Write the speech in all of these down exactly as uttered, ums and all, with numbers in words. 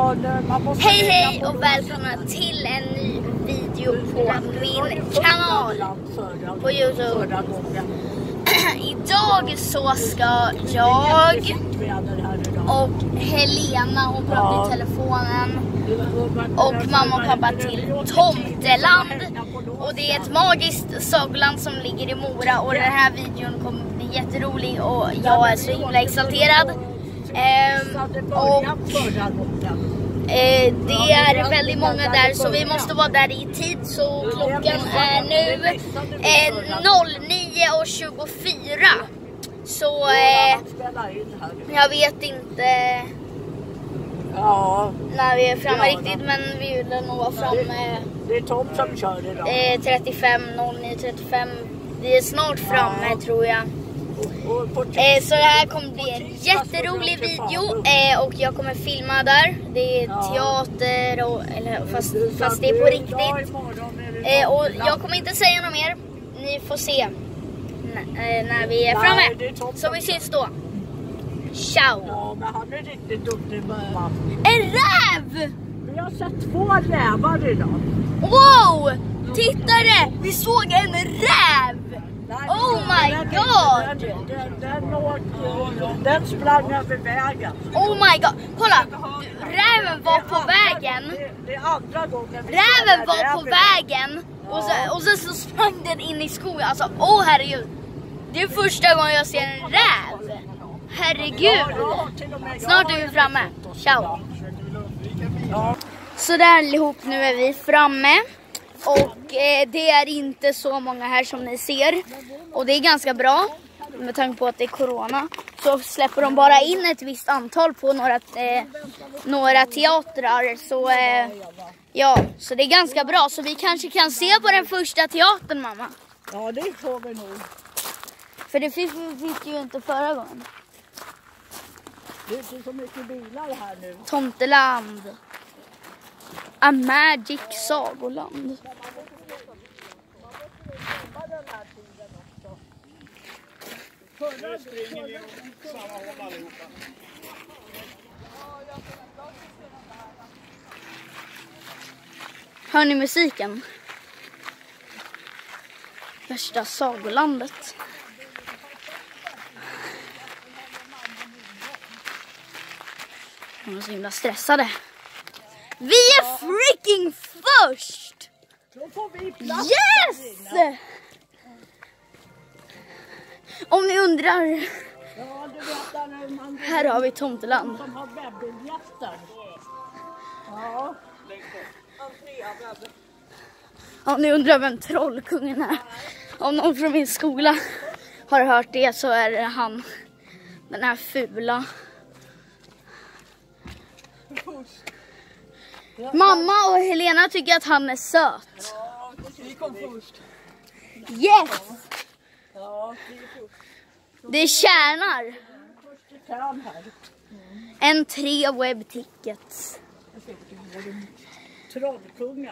Hej hej och välkomna till en ny video på min kanal på YouTube. Idag så ska jag och Helena, hon pratar i telefonen, och mamma och pappa till Tomteland. Och det är ett magiskt sagoland som ligger i Mora, och den här videon kommer bli jätterolig och jag är så himla exalterad. Ehm, och eh, det är väldigt många där, så vi måste vara där i tid. Så klockan är nu eh, nio och tjugofyra. Så eh, jag vet inte ja. när vi är framme riktigt, men vi vill nog vara framme. Det är Tom som kör idag. Eh, trettiofem, nio trettiofem. Vi är snart framme, ja, tror jag. Eh, så det här kommer bli en jätterolig video, eh, och jag kommer filma där. Det är teater, och, eller, fast, fast det är på riktigt. Eh, och jag kommer inte säga något mer. Ni får se n- eh, när vi är framme. Så vi syns då. Ciao! Ja, men han är riktigt duktig med... En räv! Vi har sett två rävar idag. Wow! Tittare! Vi såg en räv! Oh my god! Den, den, den, åkte, den sprang över vägen. Oh my god! Kolla! Räven var på vägen. Det, det är andra gången. Räven var på vägen. Och så, och så, så sprang den in i skogen. Alltså, åh oh, herregud. Det är första gången jag ser en räv. Herregud. Snart är vi framme. Ciao. Så där allihop, nu är vi framme. Och eh, det är inte så många här som ni ser. Och det är ganska bra. Med tanke på att det är corona. Så släpper de bara in ett visst antal på några, eh, några teatrar. Så eh, ja, så det är ganska bra. Så vi kanske kan se på den första teatern, mamma. Ja, det får vi nog. För det fick vi ju inte förra gången. Det är inte så mycket bilar här nu. Tomteland. A Magic Sagoland. Hör ni musiken? Värsta sagolandet. De är så himla stressade. Vi är freaking först! Då får vi plats. Yes! Om ni undrar. Ja, du vet där man... Här har vi Tomteland. Som har webbiljetter. Ja. Om ni undrar vem Trollkungen är. Om någon från min skola har hört det, så är det han. Den här fula. Mamma och Helena tycker att han är söt. Ja, vi kom först. Yes! Ja, vi är först. Det tjänar. Först i kön här. En tre webbtickets. Trollkungen.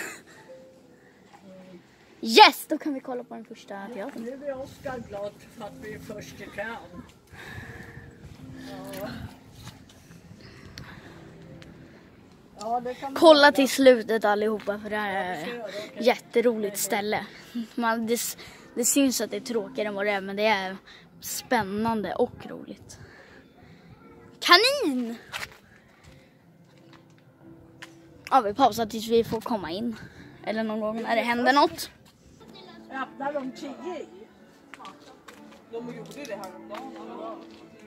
Yes, då kan vi kolla på den första teatern. Nu är Oskar glad för att vi är först i kön. Ja. Ja, det kan Kolla till slutet allihopa, för det här är ett jätteroligt ställe. Man, det, det syns att det är tråkigare än vad det är, men det är spännande och roligt. Kanin! Ja, vi pausar tills vi får komma in. Eller någon gång när det händer något. Öppnar de tio i? De gjorde det här om dagen.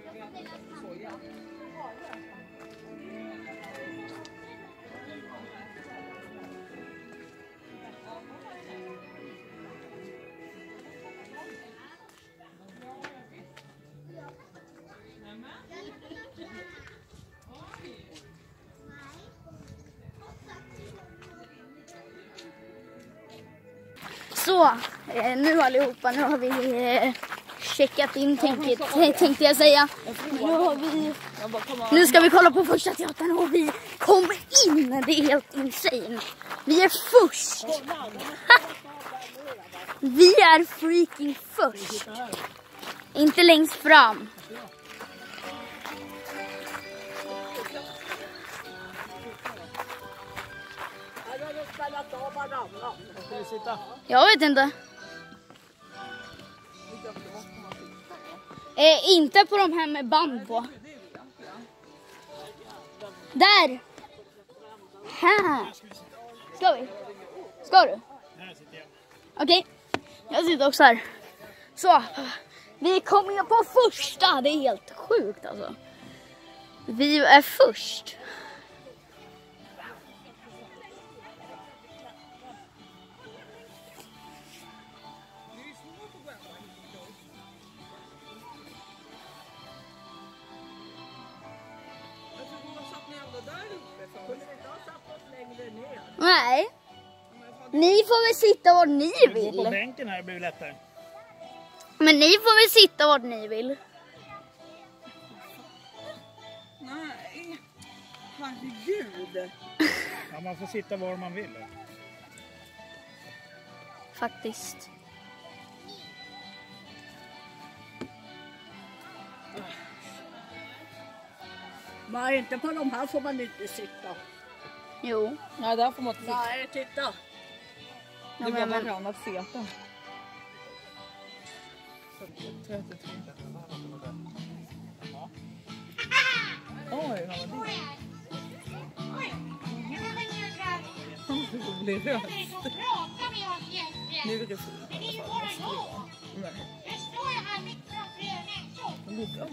Så, eh, nu allihopa, nu har vi eh, checkat in, tänkte, tänkte jag säga. Nu, har vi, nu ska vi kolla på första teatern och vi kommer in. Det är helt insane. Vi är först. Vi är freaking först. Inte längst fram. spärrat av varannan. Ska vi sitta? Jag vet inte. Eh, inte på de här med band på. Där! Här! Ska vi? Ska du? Här sitter jag. Okej, jag sitter också här. Så, vi kommer ju på första. Det är helt sjukt alltså. Vi är först. Nej. Ni får väl sitta var ni Vi går på vill. bänken här, det blir lättare. Men ni får väl sitta var ni vill. Nej. Herregud. Ja, man får sitta var man vill. Faktiskt. Nej, inte på de här får man inte sitta. Jo. Nej, där får man inte sitta. Nej, titta. Ja, Det men, var men, varannat seta. Oj, vad var det? Det blir röst. Nu är det fullt i alla fall. Måste det vara. Nej. Det blir bra.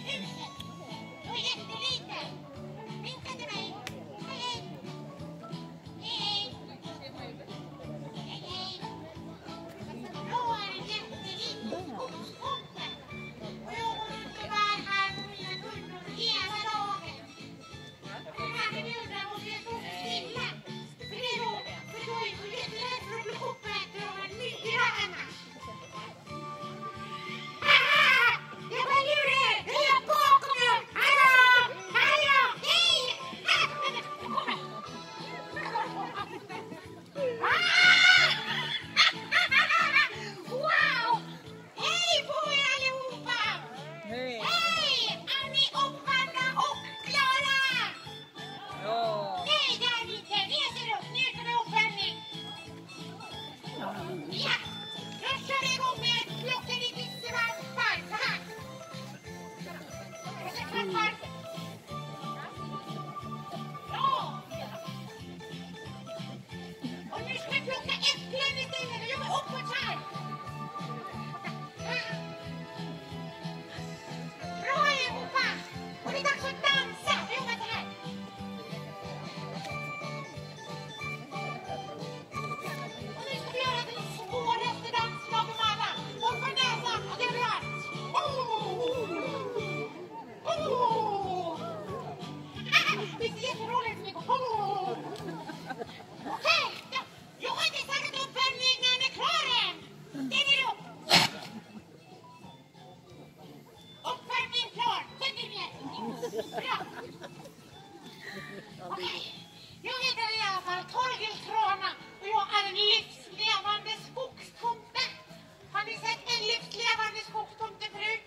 Jag heter i alla fall Torgil Trana och jag är en livslevande skogstomte. Har ni sett en livslevande skogstomte förut?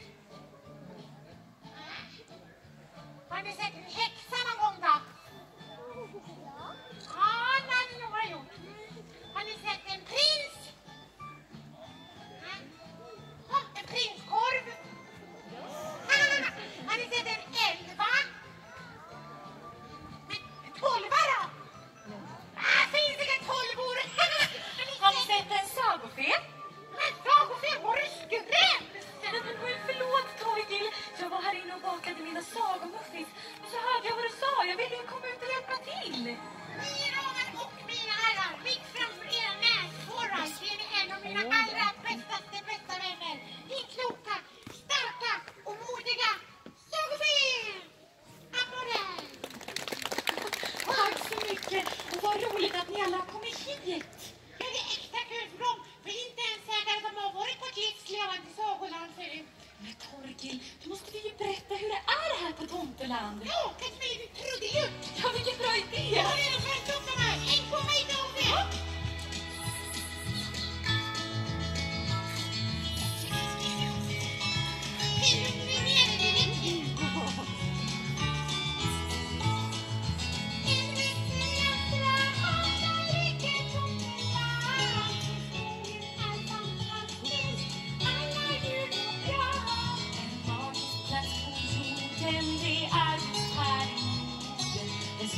Har ni sett en häxa någon gång då? Ja, det har ni nog gjort. Har ni sett en prins? Ja, en prinskorv? Har ni sett en elva? Tolva då? Ah, finns inga tolvor! Har ni sett en sagofe? Men sagofe, var du skrämt? Men förlåt Torgil, jag var här inne och bakade mina sagomuffins. Men så hörde jag vad du sa, jag ville ju komma ut och hjälpa till. Mina damer och mina herrar, mitt framför era näsborrar ser ni en av mina allra bästaste bästa vänner. Din kloka, starka och modiga sagofe! Applåder! Tack så mycket, och vad roligt att ni alla har kommit hit. Ja, det är extra kul för dem, för inte ens säkert de har varit på ett livslevande sagoland förut. Men Torgil, du måste ju berätta hur det är här på Tomteland. Ja, det som vi trodde ju. Ja, vilken bra idé. Jag har redan skärpt upp de här. En på mig då. Ja.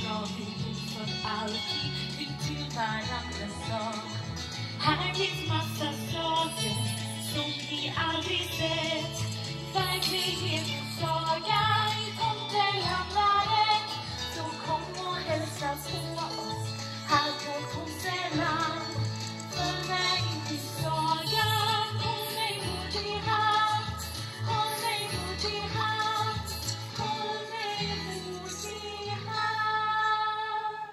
ska vi för alltid intill varandras sak. Här finns massa saker som vi aldrig sett. Verklighetens saga i tomtelandaren. Så kom och hälsa på oss här på Tomteland. För när inte sagan håll mig mot i hand. Håll mig mot i hand. Håll mig mot i hand.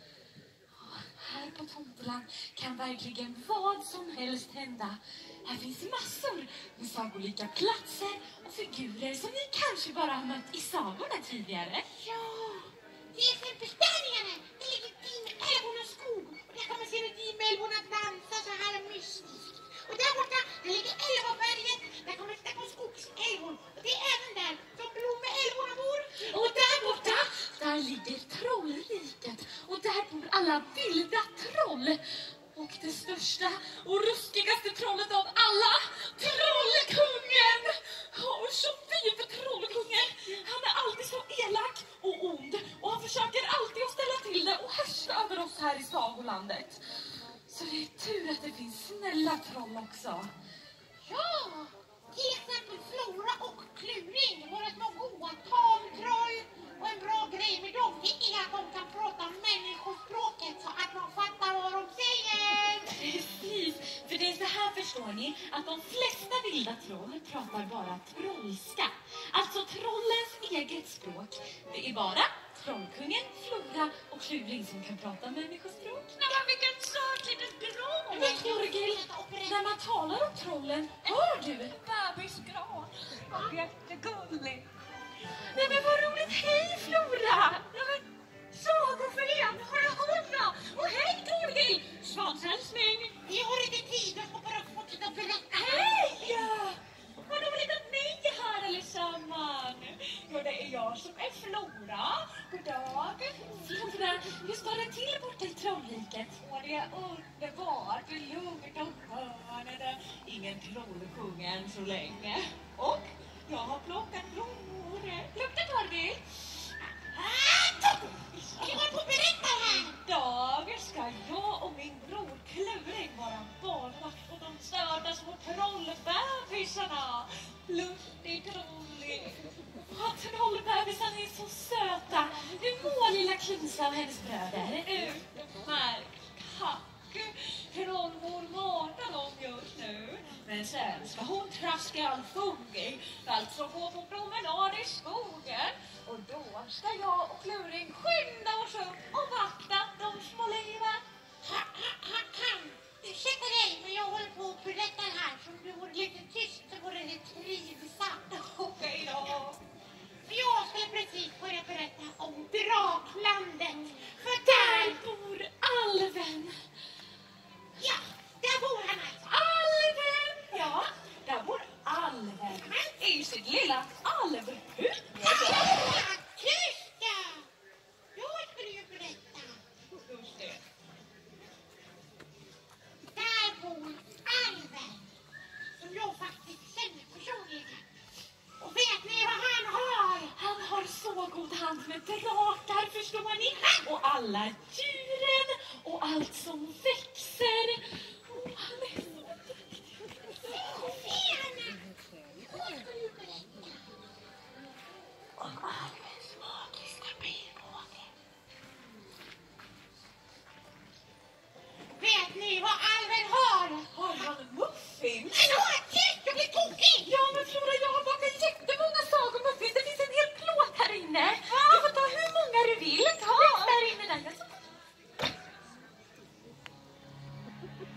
Här på Tomteland kan verkligen vad som helst hända. Här finns massor med sagolika platser och figurer som ni kanske bara har mött i sagorna tidigare. Ja, till exempel Ställningarna. Det ligger Dimälvornas skog. Och där kan man se när Dimälvorna dansar så här mystiskt. Och där borta, där ligger Älvaberget. Där kommer det på skogsälvor. Och det är även där som Blommeälvorna bor. Och där borta, där ligger Trollriket. Och där bor alla vilda troll. Och det största och ruskigaste trollet av alla, Trollkungen! Och så fin för Trollkungen. Han är alltid så elak och ond. Och han försöker alltid att ställa till det och härska över oss här i Sagolandet. Så det är tur att det finns snälla troll också. Ja, till exempel Flora och Kluring. Våra små goa tamtroll. Och en bra grej med dem det är att de kan prata människospråket så att man fattar vad de säger. Precis, för det är så här förstår ni att de flesta vilda troll pratar bara trollska. Alltså trollens eget språk. Det är bara Trollkungen, Flora och Kluring som kan prata människospråk. Nej, men vilken söt liten gran. Men Jorgel, när man talar om trollen, hör du? Bebisgran. Vad jättegulligt. Nej men vad roligt, hej Flora! Ja, men, sagofilén, har du hört? Och hej Jorgel, svanshälsning! Vi har inte tid att bara fortsätta berätta. Hej! Vad roligt att ni är här allesammans. Ja, det är jag som är Flora. God dag. Flora, hur står det till borta i Trollriket? Och det är underbart. Det är lugnt och skönt. Ingen trollkung än så länge. Och jag har plockat blommor. Luktar Torgil? Vi var på att berätta här. Idag ska jag och min bror Kluring vara barnvakt och de söta små trollbebisarna. Lustig trollig. Ja, trollbebisarna är så söta. Hur mår lilla Klisa och hennes bröder? Utmärkt. Tack. Trollmor matar dem just nu. Men sen ska hon traska all fungi. Alltså gå på promenad i skogen. Och då ska jag och Kluring skynda oss upp och vakta de små liven. Ursäkta dig, men jag håller på att berätta här. Så om du vore lite tyst så vore det trivsamt. Okej då. Jag skulle precis börja berätta om Draklandet. För där Bor alven? Ja, där bor han alltså. Alven! Ja, där bor alven. I sitt lilla alvhus. Tysta! Jag skulle ju berätta. Just det. Där bor alven. Som jag faktiskt känner personligen. Och vet ni vad han har? Han har så god hand med drakar, förstår ni? Och alla djuren och allt som växer. Och han är så duktig. Sofia! Jag skulle ju berätta. Om alvens magiska bilbåge. Vet ni vad alven har? Har han muffins? Han har ett tyst! Jag blir tokig! Ja, men Flora, jag har bakat jättemånga sagomuffins. Det finns en hel plåt här inne. Du får ta hur många du vill. Ta där inne där.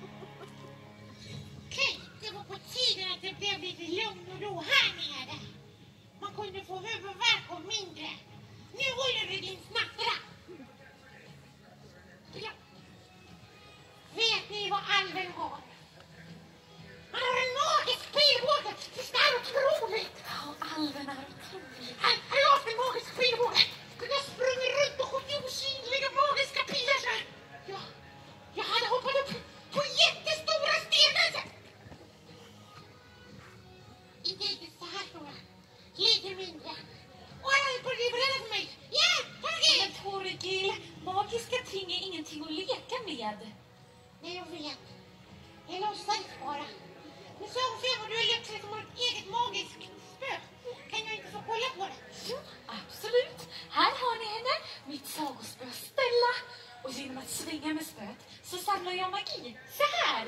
Torgil, magiska ting är ingenting att leka med. Nej, jag vet. Jag låtsades bara. Men så har du lekt dig som har ett eget magiskt spö. Kan jag inte få kolla på det? Jo, absolut. Här har ni henne, mitt sagospö Stella. Och genom att svänga med spöet så samlar jag magi. Så här.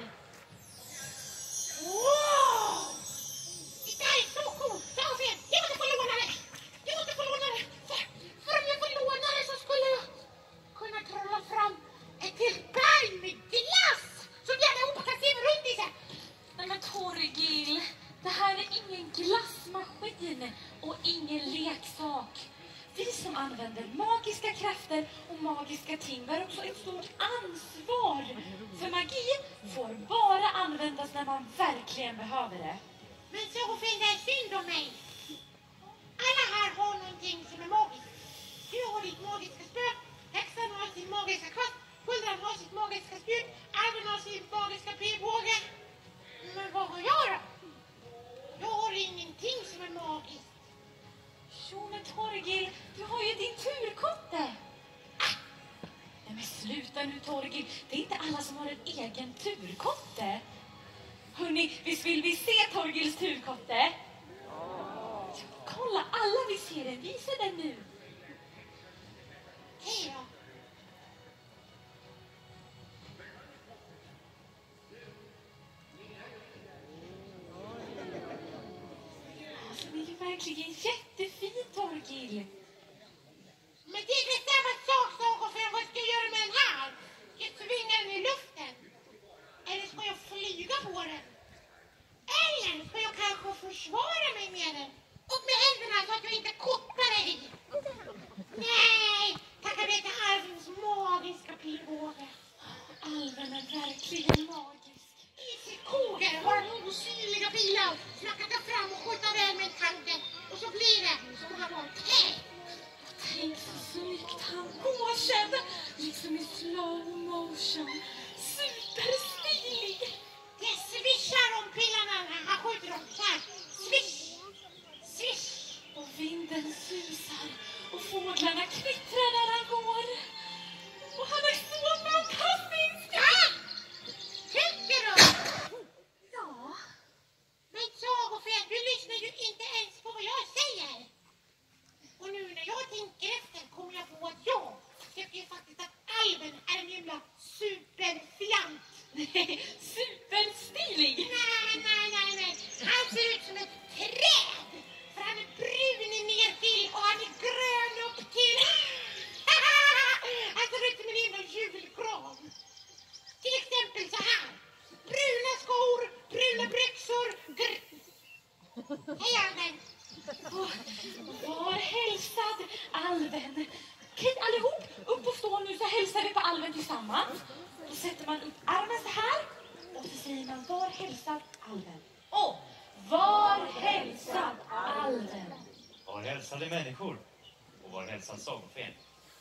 Wow! Det där är så coolt. Så jag säger, jag måste få låna det. Jag måste få låna det. För, för om jag får låna det så skulle jag kunna trolla fram ett helt berg med glass. Som jag hade hoppas att se mig runt i sen. Nej men Torgil, det här är ingen glassmaskin och ingen leksak. Vi som använder magiska krafter och magiska ting har också ett stort ansvar. För magi får bara användas när man verkligen behöver det. Men så finns det synd om mig. Alla här har någonting som är magiskt. Du har ditt magiska spö, häxan har sin magiska kvast, huldran har sitt magiska spjut, alven har sin magiska pilbåge. Men vad har jag då? Jag har ingenting som är magiskt. Jo men Torgil, du har ju din turkotte. Ah! Nej men sluta nu Torgil, det är inte alla som har en egen turkotte. Hörrni, visst vill vi se Torgils turkotte? Ja, kolla, alla vill se den, visa den nu. Hej då. Alltså, det är ju verkligen jättefin Torgil. Men det är inte samma sak, Sagofän. Vad ska jag göra med den här? Jag svingar den i luften. Eller ska jag flyga på den? Eller ska jag kanske försvara mig med den? Och med händerna så att jag inte kottar dig. Nej, tacka vet till alvens magiska pilbåge. Alven är verkligen magisk. I sitt koger har den osynliga pilar som jag kan ta fram och skjuta väl med tanken. Och så blir det som han har tänkt. Tänk så snyggt han går sen, liksom i slow motion. Superstilig. Det svischar om pilarna när han skjuter dem så här. Swish, swish. Och vinden susar och fåglarna kvittrar när han går. Och han är så fantastisk! Ja! Tycker du? Ja. Men Sagofän, du lyssnar ju inte ens på vad jag säger. Och nu när jag tänker efter kommer jag på att jag tycker ju faktiskt att alven är en himla superflant. Superstilig. Nej, nej, nej, nej. Han ser ut som ett träd. För han är brun ner till och han är grön upp till. Han ser ut som en himla julgran. Till exempel så här. Bruna skor, bruna byxor, gr... Hej alven. Var hälsad alven. Okej allihop, upp och stå nu så hälsar vi på alven tillsammans. Då sätter man upp armen så här. Och så säger man var hälsad alven. Och var hälsad alven. Var hälsade människor och var hälsad Sagofän.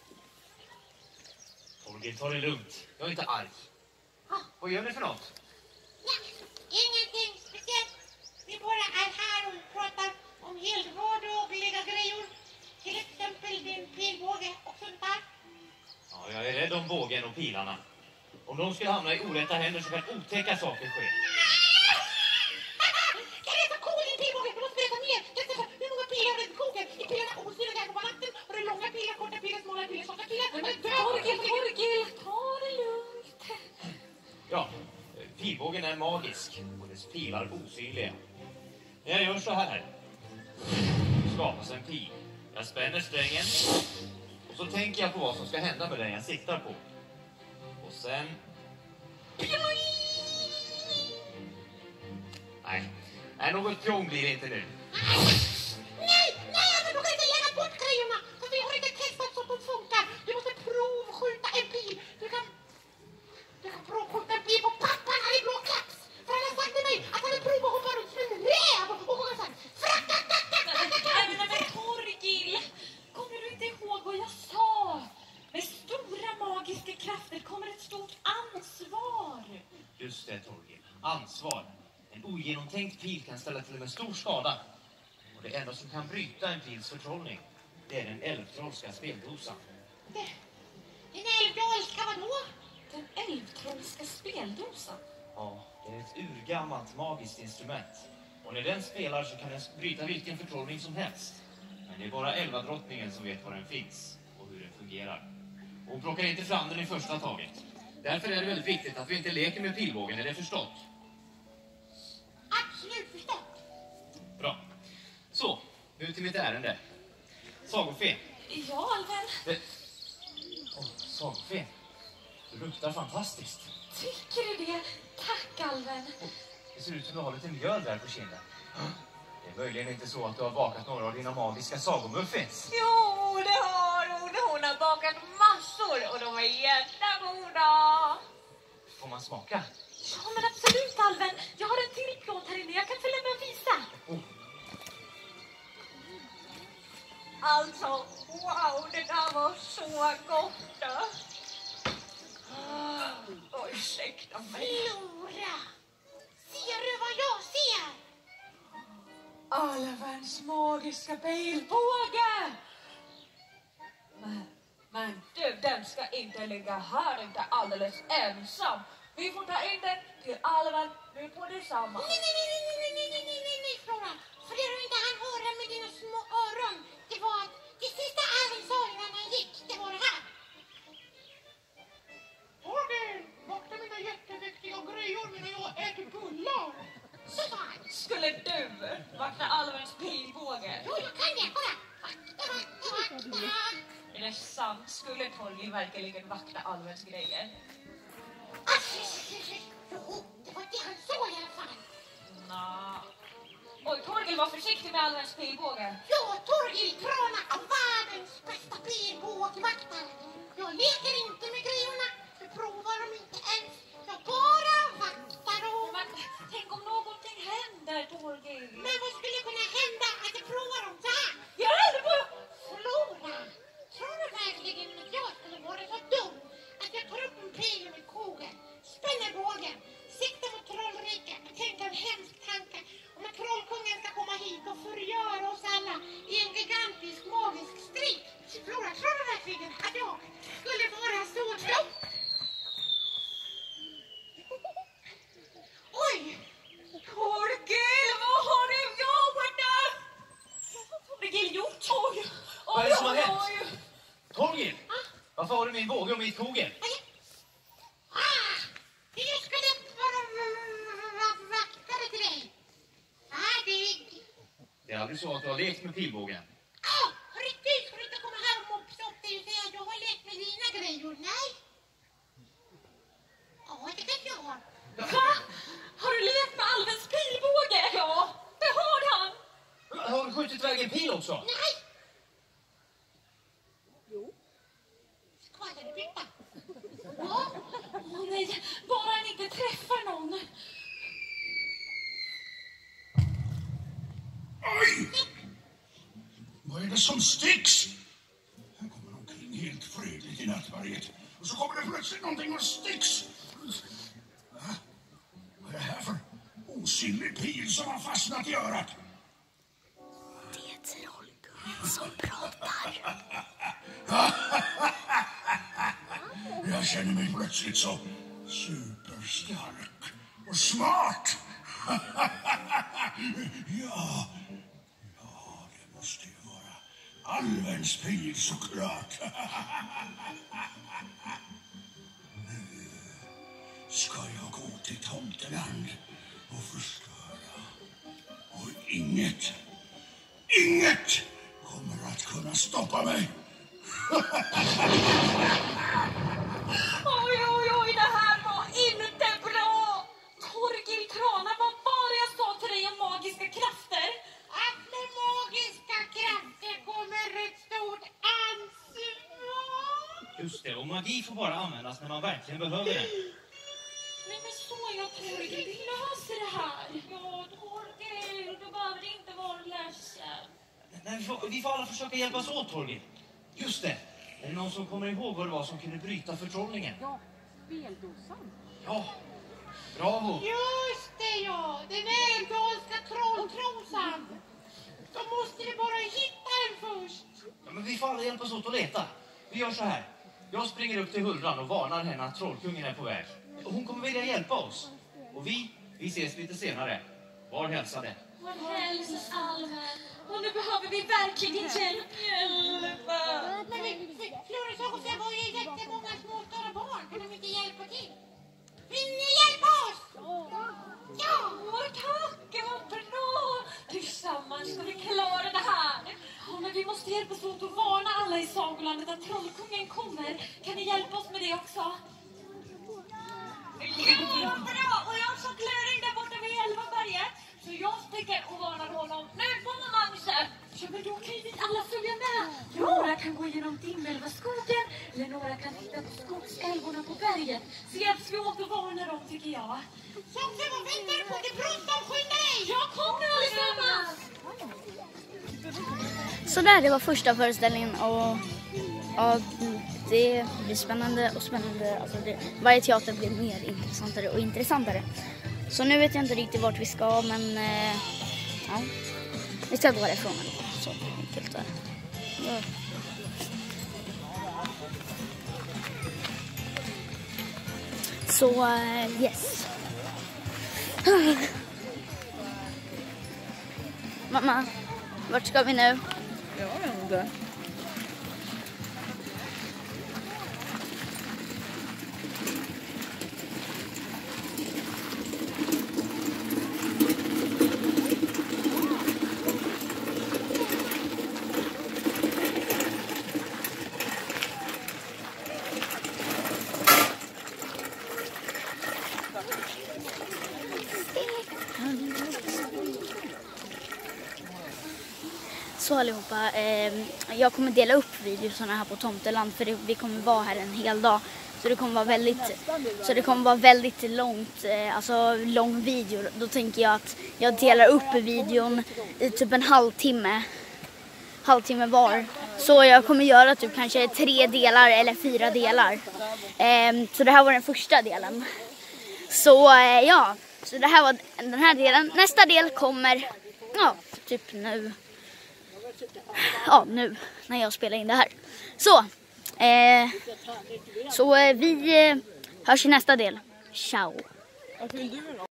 Torgil, ta det lugnt. Jag är inte arg. Vad gör ni för något? Ja, ingenting speciellt. Vi bara är här och pratar om helt vardagliga grejer. Till exempel din pilbåge och sånt där. Ja, jag är rädd om bågen och pilarna. Om de skulle hamna i orätta händer så kan otäcka saker ske. Kan det är så cool i en pilbåge? Du måste veta mer. Till exempel hur många pilar har du i skogen? I pilarna och styra där på natten. Och det är långa pilar, korta pilar, smala pilar, tjocka pilar. Men Torgil, Torgil, ta det lugnt. Ja, pilbågen är magisk och dess pilar osynliga. När jag gör så här skapas en pil. Jag spänner strängen och så tänker jag på vad som ska hända med den jag siktar på. Och sen... Nej, nej något pjong blir det inte nu. Nej, nej, men du kan inte lägga bort grejerna. För vi har inte testat så att de funkar. Du måste provskjuta en pil. Du kan... Du kan provskjuta en pil på pappan här i blå klaps. För han har sagt till mig att han vill prova att hoppa runt som en räv. Och gå så här. Nej men Torgil, kommer du inte ihåg vad jag sa? Med stora magiska krafter kommer ett stort ansvar. Just det, Torgil. Ansvar. En ogenomtänkt pil kan ställa till med stor skada. Och det enda som kan bryta en pils förtrollning, det är den älvtrollska speldosan. Det, magiska speldosan? Ja, det är ett urgammalt magiskt instrument. Och när den spelar så kan den bryta vilken förtrollning som helst. Men det är bara elvadrottningen som vet var den finns och hur den fungerar. Och hon plockar inte fram den i första taget. Därför är det väldigt viktigt att vi inte leker med pilbågen, är det förstått? Absolut förstått. Bra. Så, nu till mitt ärende. Sagofen. Ja, Alven. Det... Åh, sagofen. Du luktar fantastiskt. Tycker du det? Tack, Alven. Det ser ut som du har lite mjöl där på kinden. Det är möjligen inte så att du har bakat några av dina magiska sagomuffins. Jo, det har hon. Hon har bakat massor och de är jättegoda. Får man smaka? Ja, men absolut, Alven. Jag har en till plåt här inne. Jag kan följa med och visa. Oh. Alltså, wow, det där var så gott. Oh, ursäkta mig. Flora, ser du vad jag ser? Alvens magiska bilbåge. Men, men du, den ska inte ligga här, inte alldeles ensam. Vi får ta in den till Alven nu på detsamma. Nej, nej, nej, nej, nej, nej, nej, nej, nej, Flora. För det du inte hann höra med dina små öron, det var att det sista Alven sa innan han gick, det var det här. Torgel, vakna mina jätteviktiga grejor medan jag äter bullar. Så sa han. Skulle du vakna Alvens bilbåge? Jo, jag kan det, kolla. Vakta, vakta, vakta. Är det sant? Skulle Torgil verkligen vakna Alvens grejer? Jo, det var det han sa i alla fall. Nå. Oj, Torgil, var försiktig med Alvens bilbåge. Ja, Torgil Krana är världens bästa pilbågvaktare. Jag leker inte med grejerna, jag provar dem inte ens. Jag bara vaktar dem. Men tänk om någonting händer, Torgil. Men vad skulle kunna hända att jag provar dem så här? Jag är rädd på... Flora, tror du verkligen att jag skulle vara så dum att jag tar upp en pil med kogen, spänner bågen, siktar mot trollriket och tänker en hemsk tanke om att trollkungen ska komma hit och förgöra oss alla i en gigantisk magisk strid? Flora, tror du verkligen att jag skulle vara så dum? Oj! Torgil, vad har du gjort där? Vad har Torgil gjort? Oj, Vad är det som har oj, hänt? oj. Torgil! Varför har du min båge och mitt kogel? Ah! Jag skulle vara vaktare till dig. Färdig. Det är aldrig så att du har lekt med pilbågen. Ja, riktigt. Ska du inte komma här och mopsa upp dig och säga att jag har lekt med dina grejor? Nej. Ja, det kanske jag har. Va? Har du lekt med Alvens pilbåge? Ja, det har han. Har du skjutit iväg en pil också? Nej. Jo. Skvallerbytta. Ja. Åh nej, bara han inte träffar någon. Aj! Vad är det som sticks? Här kommer de omkring helt fredligt i nattvarget. Och så kommer det plötsligt någonting och sticks. Va? Vad är det här för osynlig pil som har fastnat i örat? Det är trollkungen som pratar. Jag känner mig plötsligt så superstark och smart. Ja, ja, det måste ju vara Alvens pil såklart. Nu ska jag gå till Tomteland och förstöra. Och inget, inget kommer att kunna stoppa mig. Oj, oj, oj, det här var inte bra. Torgil Krana, vad var det jag sa till dig om magiska krafter? Att med magiska krafter kommer ett stort ansvar. Just det, och magi får bara användas när man verkligen behöver den. Nej men så jag Torgil, vi löser det här. Ja, Torgil, du behöver inte vara ledsen. Nej, vi, får, vi får alla försöka hjälpas åt, Torgil. Just det. Är det någon som kommer ihåg vad det var som kunde bryta förtrollningen? Ja, speldosan. Ja, bravo. Just det, ja. Den älvdalska trolltrosan. Då måste vi bara hitta den först. Ja, men vi får alla hjälpas åt att leta. Vi gör så här. Jag springer upp till Huldran och varnar henne att trollkungen är på väg. Hon kommer vilja hjälpa oss. Och vi, vi ses lite senare. Var hälsade. Var hälsas Alva. Och nu behöver vi verkligen hjälp. Hjälpa. Men vi, Florens och José var ju jättemånga småstara barn. Kan de inte hjälpa till? Vill ni hjälpa oss? Ja! Åh, tack, vad bra! Tillsammans ska vi klara det här. Ja, men vi måste hjälpas åt att varna alla i sagolandet att trollkungen kommer. Kan ni hjälpa oss med det också? Ja, bra! Och jag sa Klöring där borta vid Elvaberget. Så jag sticker och varnar honom. Nu kommer Magnus! Ja, men då kan ju vi alla följa med. Några kan gå genom Dimmelvaskogen. Eller några kan hitta på skogsälvorna på berget. Så hjälps vi åt och varna dem, tycker jag. Så, så vad väntar du på? Det är bråttom, skynda dig! Jag kommer allesammans! Så där, det var första föreställningen och ja, det blir spännande och spännande. Alltså det, varje teater blir mer intressantare och intressantare. Så nu vet jag inte riktigt vart vi ska, men eh, ja, vi ska gå därifrån. Så enkelt där. Ja. Så, uh, yes. Mamma, vart ska vi nu? Jag vet inte. Så allihopa, eh, jag kommer dela upp videorna här på Tomteland för det, vi kommer vara här en hel dag. Så det kommer vara väldigt, så det kommer vara väldigt långt, eh, alltså lång video. Då tänker jag att jag delar upp videon i typ en halvtimme, halvtimme var. Så jag kommer göra typ kanske tre delar eller fyra delar. Eh, så det här var den första delen. Så eh, ja, så det här var den här delen. Nästa del kommer, ja, typ nu. Ja, nu när jag spelar in det här. Så, eh, så eh, vi eh, hörs i nästa del. Ciao!